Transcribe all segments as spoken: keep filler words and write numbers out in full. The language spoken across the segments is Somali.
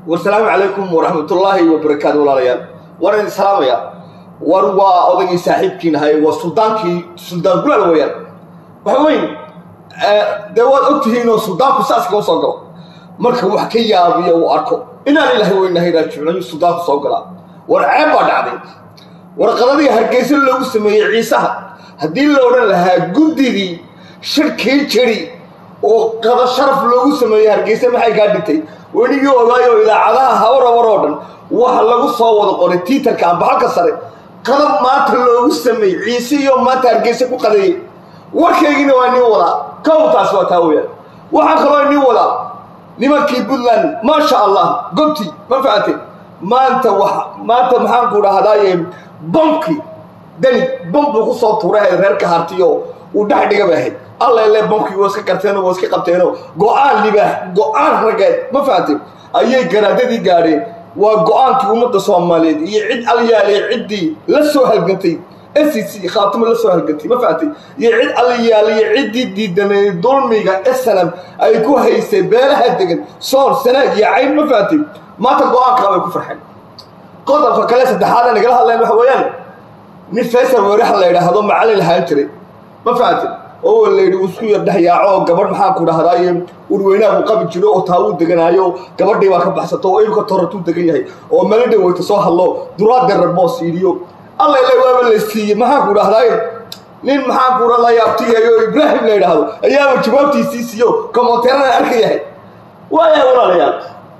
والسلام عليكم ورحمة الله وبركاته ولا ريال ورد السلام يا وروا أضيع ساحبكين هاي والسلطانكي سلطان كل الويان وحوين دوات أكتهين والسلطان كساس كم صقوا مركب وحكي أبي وأركو إن الله هو إنه يرجع لنا السلطان صقلا ورعب بعدين ورقضي هرجيس اللي اسمه عيسى هدي اللي لها جدي شركة شري وقضى الشرف اللي اسمه هرجيس ما حي قادتي ونيجي وضايو إذا علاها هورا ورادا وحلا قصوا وضقون التيتر كان بحال كسر قلب ما تلو اسمه عيسى يوم ما ترجيس كقضي وكيجينا واني ولا كوت أسوأ تاوية وحخلوني ولا نمكي بلن ما شاء الله قلتي ما فعلتي ما أنت وح ما أنت محنقول هذايم بنكي دني بنك بقصة توراه غير هارتيو وده دقة بهي الله اللي بنكي واسك كرتينه واسك قبتينه قوان لبه قوان رجعت ما فهمت أيه جرادة دي قاري وقوان كيوم التصوم مالد يعد عليا يعدي لسه هالقنتي إسسي خاتم لسه هالقنتي ما فهمت يعد عليا يعدي دي دني دول ميجا السلام أيكو هيسي بيرها دقن صار سنة يعين ما فهمت ما تقوان كلام يكون فرحان قدر فكلاس الدحالة نقولها الله محويان نفسه وريح الله يرهضون معلي الهانتري ما فهمت هو اللي يوسكو يرده ياعو قبر maxaa ku dhahdaayeen urweynaha uu qabi jiro oo taawud deganaayo gabadhii waa ka baxsato oo ilka toratu degan yahay oo meelada way soo hadlo duraad rabo siiriyo alla ilaa waa la siiyay maxaa ku dhahdaayeen nin maxaa ku rala yaabtiyo Ibrahim la yiraahdo ayaa jawaabtiisii siiyo komonteerada arkayahay waa walaalayaal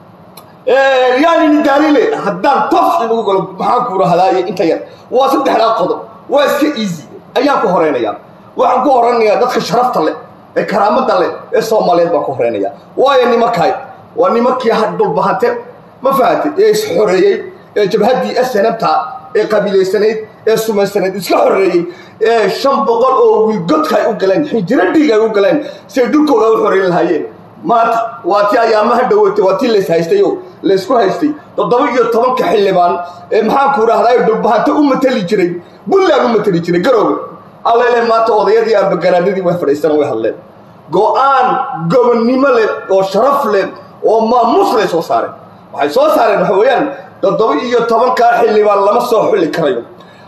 ee yani nidaarile haddaan toos inuu galo maxaa ku dhahdaayeen inta yar waa saddex qodob waa iska easy ayaan ku horeynaya waxaan ku horanayaa dadka sharafta leh ee karaamada leh ee Soomaaliyeed baa ku horeynaya waayo nimankay waa nimankii hadul bahante ma fahatay ee is xoreeyay ee jabhadii asnabta ee qabiilaysaneed ee sumaysaneed iska xoreeyay ee shan boqol oo wiil godka ay u galeen xijiradiga ay u galeen si dhulkooda u xoreeyay lahaayeen maanta waa tii ayaamaha dhaweeyay waa tii la haystayo la isku haystay toddoba iyo toban ka xilibaan ee maxaan ku raahday dhul bahante u matali jiray bullaag u matali jiray garoowe الله إله ما تقضيه أربع جرادي ما فريستنا ويحلل قوان قبنيمة له وشرف له وما مصر صار وهاي صار نحويان الضوئية طبعا كحلي والله ما صح اللي كريم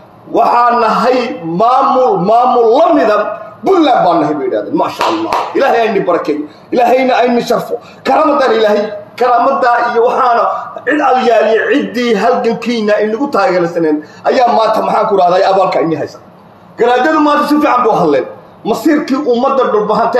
وحنا هاي مامول مامول لم يدم بلا بانه بيداد ما شاء الله إلهي عندي بركة إلهينا عندي شرفه كرامة إلهي كرامة يوحنا العيال عدي هل جنكينا إنه قطع جلسنين أيام ما تمحك ولا هاي أبالك إني هيسا قرادة ما تسوي عبد وحلل مصير كي ومدر بالبهانته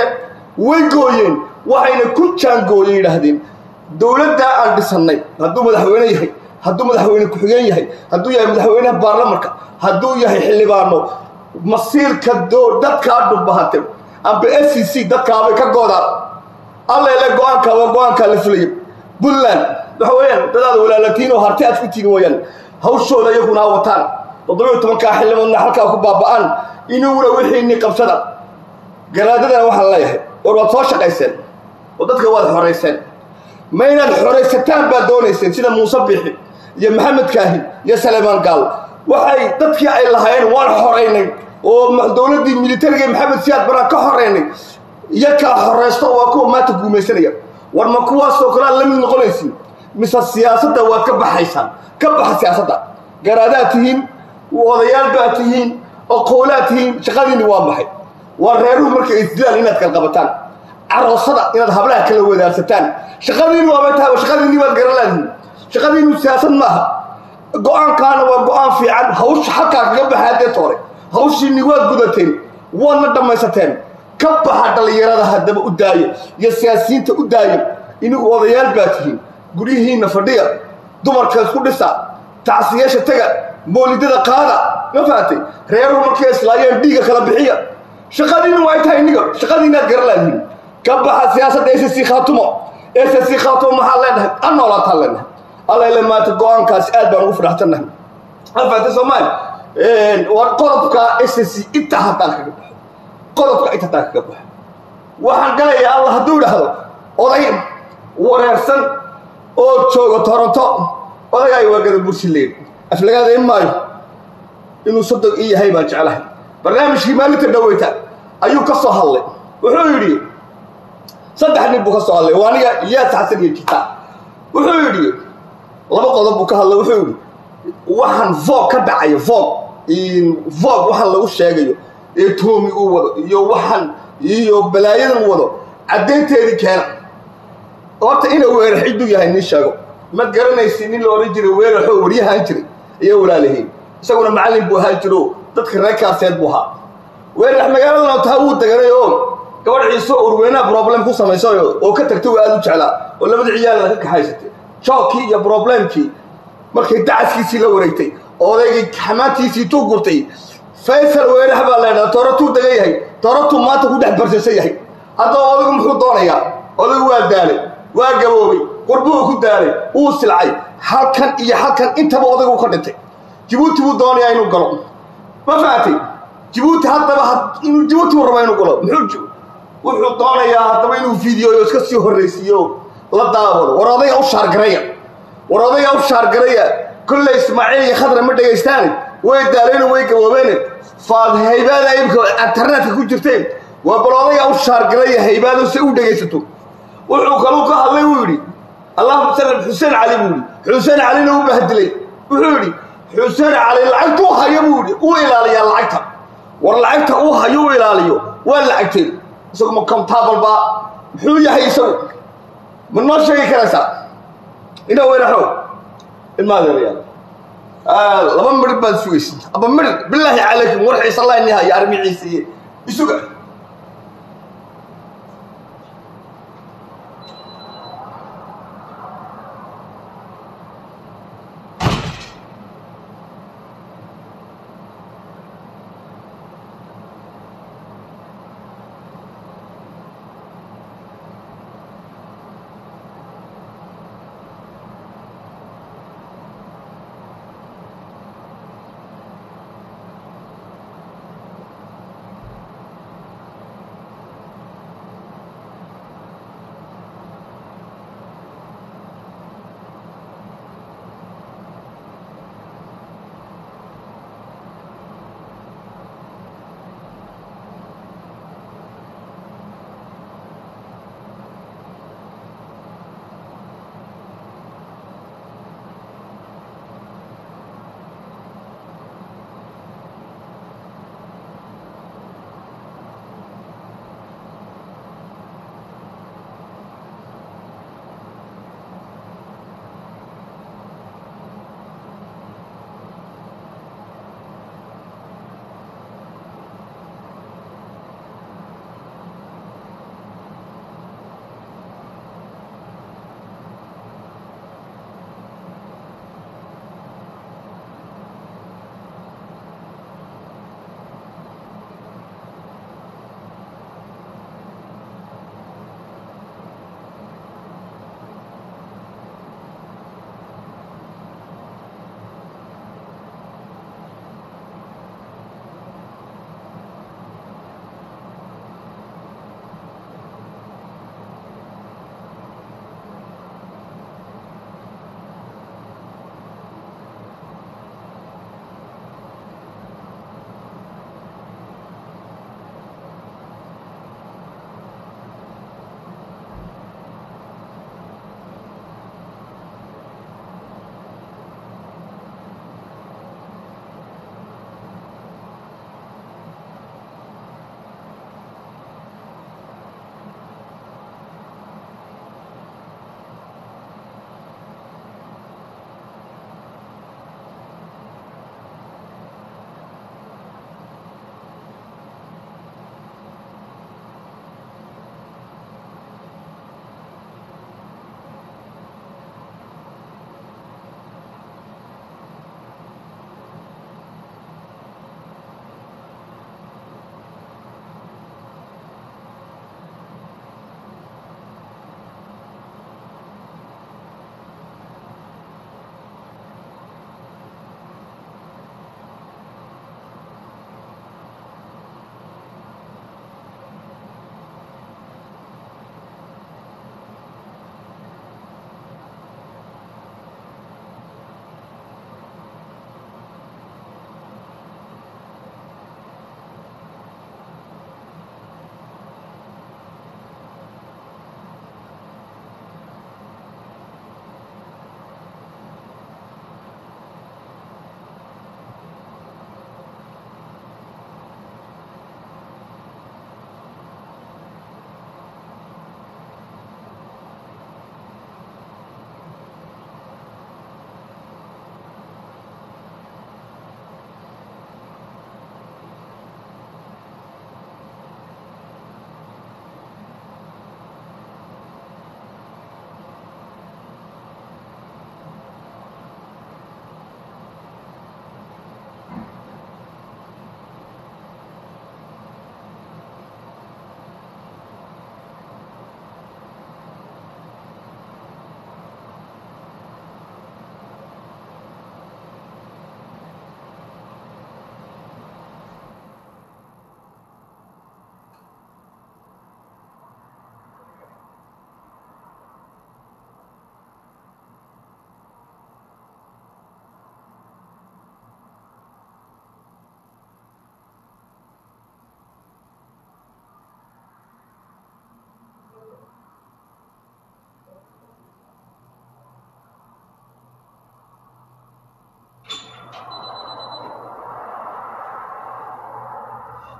ويجوين وحين كل شان جوين هذين دولة دا عند السنة هدو مدحوينه يهي هدو مدحوينه كحيان يهي هدو يهي مدحوينه بارلمانك هدو يهي حلي بارنو مصير كدو دت كارد بالبهانته أم بإس سي دت كابي كجودا الله يلا جوان كوا جوان كالفليب بولن مدحوين تدار ولا لاتينو هارتي أتكتينو ويان هوشوا لا يكون هاوتان تضرب تمكا حل من حلقة وكبابان إنه ولا وحي إني قبصنا قرادنا وحنا الله يحب ورطوش قيسين وضدك واضح حريسين ما ين الحريستان بدونيسين سيدا مصبحي يا محمد كاهن يا سليمان قال وحي ضدك أي لهين وان حريني ودولة دي ميليترية محمد سياد برا كحريني يكا حريستو وكو ما تقوم يسرية ورمكوا سوكران لم نقوليسين مثل السياسة وكبح حيسان كبح السياسة قراداتهم وضيال باتهين وقولاتهم شغالين وامحي والريرو مركا إسدال إناد كالقبطان عروصدا إناد هبلاها كلا ودارستان شغالين وامتها وشغالين نيوال قرالان شغالين وسياسا ماها قوان كان وقوان في عن هوش حكا قبح هادي طوري هوش نيوال قدتين وانا دميستين كبح هذا اللي يرادا هدب قداية يا سياسيين تقداية إنو وضيال باتهين قريهين نفردية دمر كالسكو دسا تعسياشة تقل مولدة قادة ما فهمتي ريرو مركي إسلايين ديجا كلا بحية شغالين وايتها إنيجا شغالين نتقرلين كبح سياسة إس سي خاتمه إس سي خاتمه محلنا أنا ولا تهلنا الله لما تقوان كاس ألبا وفرحتنا ما فهمتي سومان وقربك إس سي إتحدك قربك إتحدك وحن قال يا الله دول هذا أضيم وريرسن أو تشوغ تورنتو أضيع يوجد البرسلين أفلقاد إماي إنه صدق إيه هاي ما جعلها برنامج كمالة الدويتا أيو كسو هالي وحو يريد صدق حني بو كسو هالي وانيا يا تحسن الكتاب وحيدي لما قضب وكهلا وحيدي وحن فوق كدعي فوق إن فوق وحن لو شاقيو يتومي ووضو يو وحن يو بلايين ووضو عدين تيدي كان وقت إنا وير حيدو يهي نشاقو ما تقرنا السنين لو رجري وير حو وريها هنجري يا ولالهين سوونا معلم بوها جرو تذكر ركاسات بوها وير رح مقالنا لو تهود تقرنا يوم قبل عيسو وروينا بروبلم كو سميسايو oo ka tagtay aad u jeclaa oo labada ciyaal la ka haysatay shoki iyo problemki markay dacaskiisii la wareegtay odaygii xamaatiisii tuu gurtay Faisal weeraha baa leedahay toratu dagayahay toratu maanta ku dhex barsaysay yahay hadda odaygu muxuu doonayaa odaygu waa daalay waa gaboobay qurbuu ku daalay uu silcay halkan iyo halkan intaba odaygu ka dhintay Djibouti buu doonayaa inuu galo ma faatay Djibouti hadaba inuu Djibouti rabo inuu galo muxuu wuxuu doonayaa hadaba inuu video iska sii horeysiyo la daawado war odayga u shaar gareeya war odayga u shaar gareeya kullu Ismaaciil iyo Khadra ma dhageystaan way daaleen way gaboobeen faad haybaada ibka internetka ku jirteen waa bal odayga u shaar gareeya haybaada si u dhageysato wuxuu kaloo ka hadlay uu yiri Allahumma salli Hussein Ali buu Hussein Ali uu bahdilay wuxuu yiri Hussein Ali lacagtu hayo buu uu ilaaliya lacagta war lacagta uu hayo ilaaliyo waa lacagtay isagoo comfortable ba wuxuu yahay isagu من ما شيء كرسا إنه وين حو الماذا ريال آه لما مرد بالسويس أبا مرد بالله عليكم ورحي صلى الله إنها يا أرمي عيسى يسوق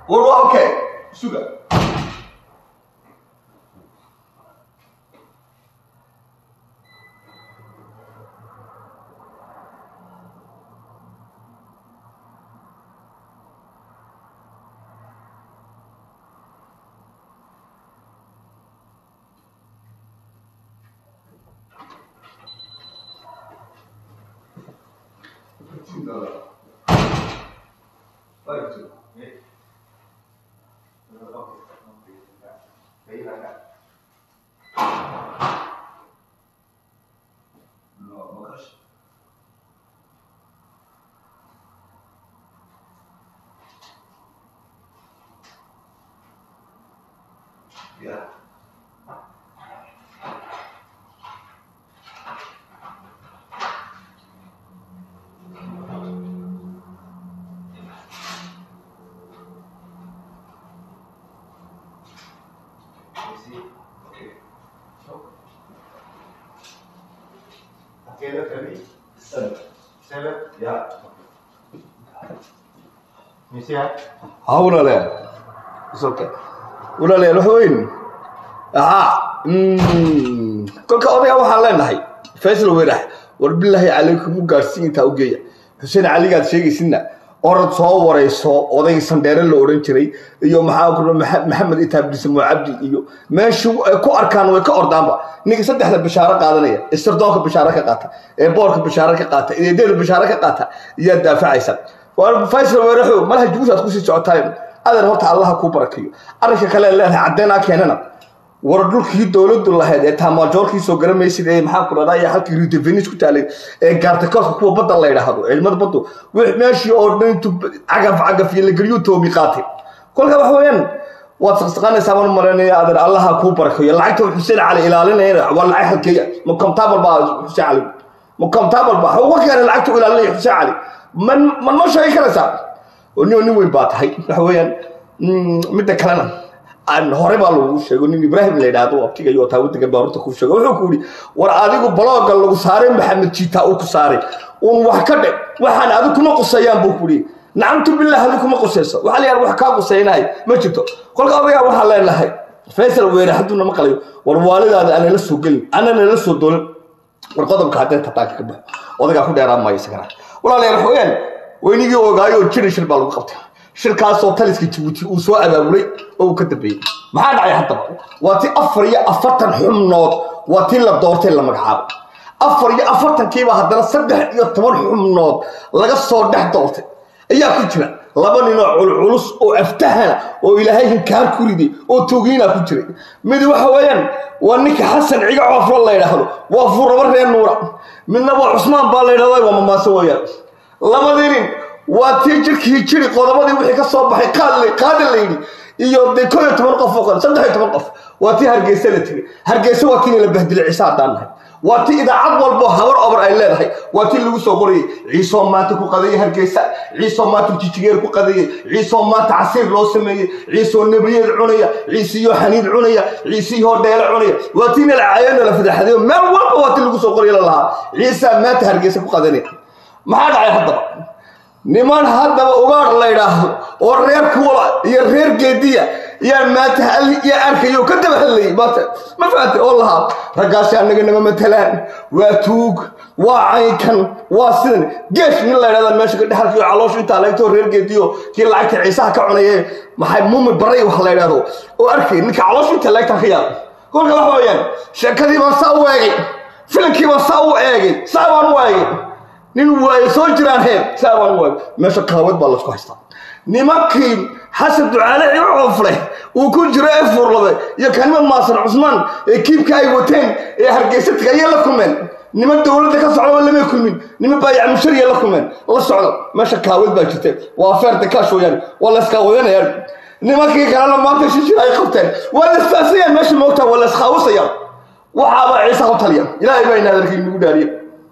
والله اوكي سوق Yeah. Okay, look at me. Seven. Seven? Yeah. You see that? How will I? It's okay. Will I let you Ah, hmm. Kol ka odayga waxaan leenahay Faisal Weerax war billahi alaykum gaarsiin ta ugeeya Hussein Ali gaad sheegaysina orod soo wareyso odayga Sandheere la oran jiray iyo maxaa ku Maxamed Itaabdis Mucabdi iyo meeshu ku arkaan way ka ordaanba ninka saddexda bishaaro qaadanaya istirdoonka bishaaro ka qaata ee boorka bishaaro ka qaata ee deedo bishaaro ka qaata iyo daafacaysa war Faisal Weerax malaha juusaad ku sii socotaan adeer horta Allah ku barakeeyo arrinka kale leeyahay cadeena keenana wardulkii dawladdu lahayd ee taamajoorkii soo garamaysid ee maxaa ku raadaya halkii redevenus ku taalay ee gaartakoodka kuwa badda la yiraahdo cilmada baddu wix meeshii oo dhantu cagaf cagaf iyo lagriyo toobi qaatay kolka wax weeyaan waad saqsaqanaysaa baan maranaya adeer Allah ku barakeeyo lacagta Hussein Ali ilaalinayna wala ay halkeeya mukamtabal baa Hussein Ali mukamtabal baa huwa keen lacagta ilaalinaya Hussein Ali man man ma shay karaysa oo nin way baatahay wax weeyaan mid kalena aan hore baa lagu sheego nin Ibrahim la yiraahdo waqtiga iyo taawadiga baaruurta ku sheego wuxuu ku yiri war adigu blogga lagu saaray Maxamed Jita uu ku saaray oo wax ka dhig waxaan adigu kuma qosayaan buu ku yiri naamtu billaah adigu kuma qosayso waxa la yar wax ka qosaynaay ma jirto kolka adiga waxa leenahay Faisal Weerax haduna ma qalayo war waalidaada aan la soo galin ana la soo doolin war qodobka hadda tabaaka ka baxo odaga ku dheeraan ma isagana walaalayaal xoogeen weynigii ogaayo jirishil baa lagu qabtay shirkaas oo taliska Djibouti uu soo abaabulay oo ka dambeeyay maxaa dhacay hadda waati afar iyo afartan xubnood waati la doortay la magacaabo afar iyo afartan kiiba haddana saddex iyo toban xubnood laga soo dhex doortay ayaa ku jira laba nin oo culus oo aftahana oo ilaahay kaar ku riday oo toogina ku jiray mid waxa weeyaan waa ninka Xasan Ciga Coofro la yiraahdo waa furaba reer nuura midna waa Usmaan baa la yiraahdaa waa mamaaso weeyaan labadii واتي جركي جري قدامي وحي كسو baxay qaadlay qaadlayni iyo de koob iyo toban qof oo qan saddex iyo toban qof waati hargeysa la tiri hargeysa waa kiin la bahdil ciisa daanahay waati idaacad walbo hawar over ay leedahay waati lagu soo qoriyay ciiso maanta ku qadayay hargeysa ciiso maanta jijigeer ku qadayay ciiso maanta casiir loo sameeyay ciiso nabiyad cunaya ciisiyo xaniid cunaya ciisiyo dheel cunaya waati la caayana la fadaxaday meel walba waati lagu soo qoriyay laha ciisa maanta hargeysa ku qadanay maxaa dhacay hadda niman hadaba ugaar la yiraahdo oo reer kuula iyo reer geediya iyo maanta hal iyo arkayo ka dabaxlay maanta ma faatay wallahi ragaas anaga nama matalaan waa tuug waa aykan waa sidan geesh nin la yiraahdo meesha ka dhaxalkiyo caloosh inta la igto reer geediyo kii lacagta ciisaha ka cunayay maxay muumi baray wax la yiraahdo oo arkay ninka caloosh inta la igta ka yaab kolka wax weeyaan sheekadii baa saa u eegay filimkii baa saa u eegay saa baan u eegay nin way soo jiraan heer saaban way meesha qaawad baa la isku haystaa nimankii xasad ducaale iyo Coofre uu ku jiro afurlaba iyo kanima maasan Usmaan ee kiibka ay wateen ee hargeysa tagay la kumeen niman dawladda ka socdo lama kulmin niman baayac mushariya la kumeen la socdo meesha qaawad baa jirtay waa feerta ka shooyaan wala iska wadanayaan nimankii kale maanta shishir ay qabteen wala istaasiyaan meesha moogta wala isqaawsayaan waxa baa ciisa u taliya ilaahay baa inaadarkii nagu dhaariyo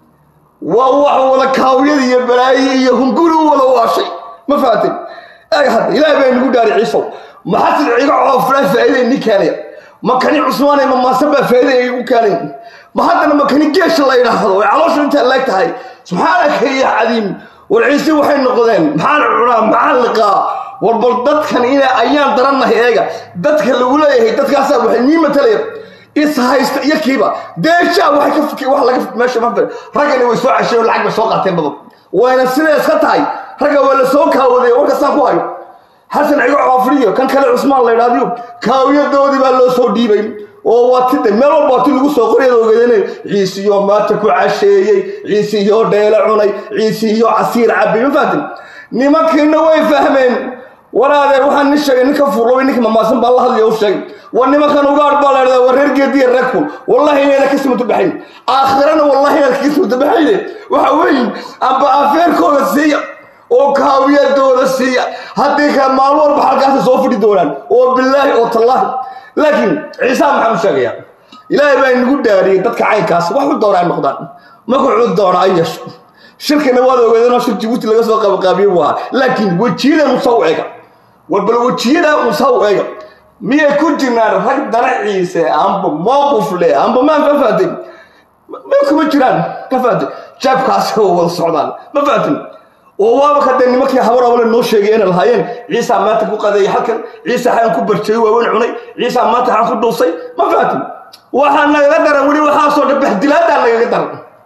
ووح ولا كاوية يا بلاي يهم قولوا ولا واشي ما فاتن أي حد إلى بين يقول عيسو ما حد يقع فراس فايدة نكاني ما كان عثمان ما ما سبب فايدة يقول ما حد لما كان جيش الله يرحمه على شو أنت لك هاي سبحانك يا عظيم والعيسى وحين نقدين محل العرام محل اللقاء والبلدات كان إلى أيام درنا هيجا دت كان الأولى هي دت كاسة وحنين مثلا إسها يست يكيبا ديشة واحد كف واحد لقف ماشي ما في رجل ويسوع عشان العقب سوق تنبض وين السنة سكتهاي رجل ولا سوقها وذي ورك ساقوهاي حسن عيوب عفرية كان كلا عثمان الله يرضيه كاوية دودي بالله صودي بين وواتد ملول باتي لغو سوقري دوغدين عيسى يوم ما تكو عشيي عيسى يو ديل عني عيسى يو عصير عبي ما فهمت نمكن way فهمين waraade waxaan ni sheegay ninka furlo ninka mamaasan baa la hadlayo sheegay war nimankan uga arbaleeday war reer geediye rakul wallahi inay ka soo tabaxay aakhirana wallahi inay ka soo tabaxay waxa weyn amba afeerkooda siiya oo kaawiyadooda siiya hadii ka maal walba halkaas soo fadhi doonaan oo billahi oo tallahi laakiin ciisa maxamed sheegaya ilaahay baa inagu dhaariyay dadka caynkaas wax u dooraan noqdaan ma ku cud doonaayo shirkana wada ogeedana shir Djibouti laga soo qab qaabiyo waa laakiin wajiyada musawciga والبل وجينا مسوية مية كوجنا رفق درعيسة أم بموقف له أم بما فاتن ما يكون جيران كفاتن شاف كاسه والصعدان ما فاتن وهو بكتر إني مكي حورا ولا نوشة جينا الهاين عيسى ما تبقى قضية يحكم عيسى حين كبر شيء وين عني عيسى ما تحاخد دوسي ما فاتن وحنا قدر ولي وحاصل بهدلات على قدر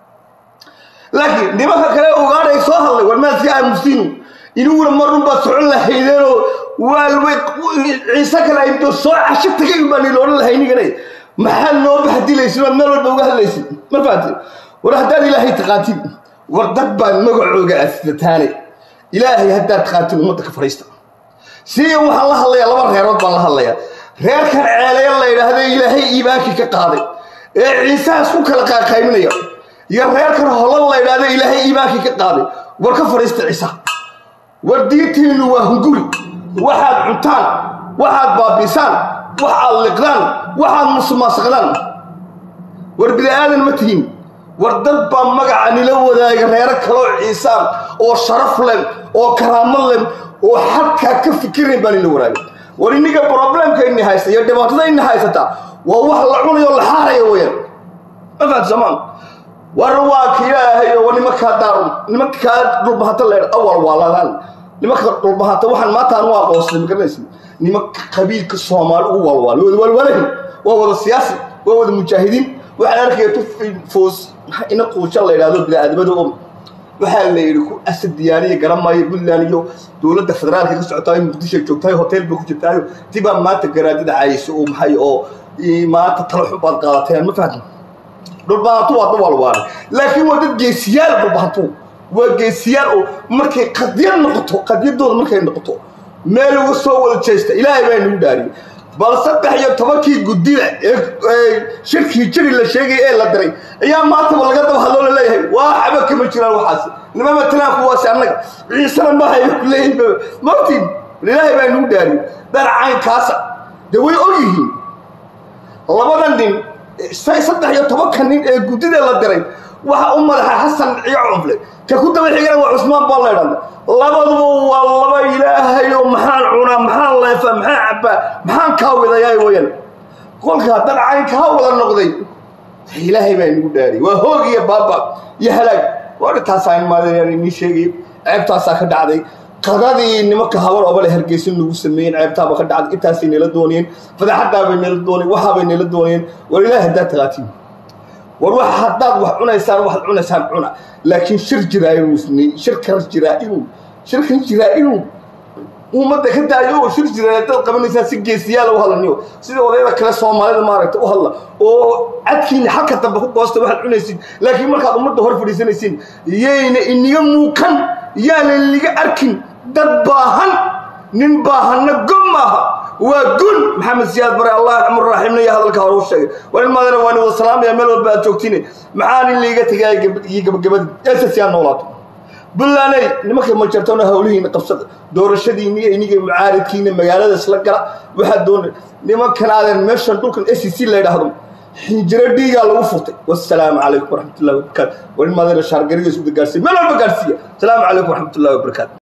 لكن دي ما كلا وقاعد يصهل والما فيها مسلم إنه مرة بس على حيدانه والويق عيسى كلا يبدو صاع عشان تجيب بالي لون الهيني كناي محل نوب حدي ليس ما نلو بوجه ليس ما فاتي وراح دار إلهي تقاتل وردب المقعد الثاني إلهي هدا تقاتل ومتك فريستا سي وح الله الله الله ورا رب الله الله غير كان علي الله هذا إلهي إيمانك كقاضي عيسى سوق القايمنيا يا غير كان الله هذا إلهي إيمانك كقاضي ورك فريستا عيسى ورديتين وهنقولي واحد عطان واحد بابيسان واحد لقلان واحد مصمصغلان وربي آدم متين وردب مقعني لو ذا غيرك لو عيسى أو شرف لهم أو كرام لهم وحتى كيف فكرني بالي لوراي وريني كبروبلم كإني هايسة يدي ما تضاي إني هايسة تا وهو العون يلا حارة وين ما فات زمان ورواك يا هي ونمكها دارم نمكها ربها تلين أول والله نمك ربها توحن ما تانوا قوسهم كرنسي نمك قبيل كالصومال أول وال والوله وهو السياسي وهو المجاهدين وعلى ركيه تف فوز إن قوش الله يرادو بلا أدبهم وحال يركو أسد ديانية كلام ما يقول لنا يو دولة الفدرال كي تسعتاي مقدسة جوتاي هوتيل بكوجتاي تبى ما تجرد عايش أو محي أو ما تطلع بالقاتين ما فهم ربما تو أطول وال لكن ودد جيسيال ربما تو وجيسيال مركي قدير نقطه قدير دول مركي نقطه مال وصو الجيست إلهي بين وداري بل صدق هي تبكي قدير شركي جري للشيء إيه لا دري أيام ما تبغى لقطه هذول ليه واحد كم يشتري وحاسب لما ما تناقوا واسعنك عيسى ما هي ليه مرتين إلهي بين وداري در عين كاسة دوي أوجيه الله بدن صدق هي تبكي قدير لا دري waxa u madaxa Xasan Ciyaarufle ka ku daba xigana waa Usmaan Balleeran labaduba waa laba ilaahay oo maxaan cuna maxaan leefa maxaan cabba maxaan ka wadayay weeyaan qolka dalcay ka wada noqday ilaahay baa inuu dhaari waa hoogiya baaba iyo halaag waa taasaan maadayaan in sheegay ceebtaas ka dhacday qadadii nimanka hawar oo bale hargeysan lagu sameeyay ceebtaaba ka dhacday intaas inay la doonayeen fadaxada bay inay la doonayeen waxa bay inay la doonayeen war ilaahay hadaa tagaatiin وروح حداد واحد عنا يسار واحد عنا يسار عنا لكن شر جرائم مسلمين شركة جرائم شركة جرائم ومدة كده يو شر جرائم تلقى من الناس الجيسيال وهلا نيو سيدا ولا كلا صومالي ما رأيت وهلا وأكين حكى تبغى قاست واحد عنا يسين لكن مركز مدة هرف لسان يسين ين إن يوم كان يعني اللي أركن دباهن نباهن نجمها وقل محمد زياد بري الله يرحمه الرحيم يا هذا الكهرباء الشيء وإنما أنا وأنا والسلام يا ملو بعد توكتيني معاني اللي جت جاي يجيب جبد أساسي النولات بالله لي نمك ما جرتونا هولين قصة دور الشديد إني إني معارض كين مجال السلكة واحد دون نمك كان هذا المشهد دول كان إس سي اللي يدهرم حجر دي قال وفوتي والسلام عليكم ورحمة الله وبركاته وإنما أنا شارجري يسود الجالسي ملو الجالسية السلام عليكم ورحمة الله وبركاته